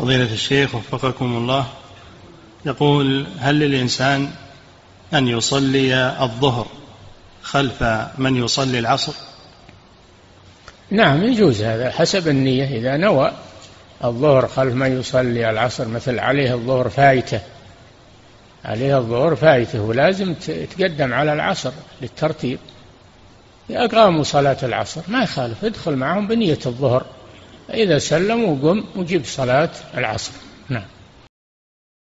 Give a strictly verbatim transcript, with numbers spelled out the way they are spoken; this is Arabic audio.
فضيلة الشيخ وفقكم الله، يقول: هل للإنسان أن يصلي الظهر خلف من يصلي العصر؟ نعم يجوز هذا حسب النية. إذا نوى الظهر خلف من يصلي العصر، مثل عليه الظهر فايته عليه الظهر فايته ولازم تقدم على العصر للترتيب، أقاموا صلاة العصر ما يخالف، ادخل معهم بنية الظهر، إذا سلموا قم وجيب صلاة العصر. نعم.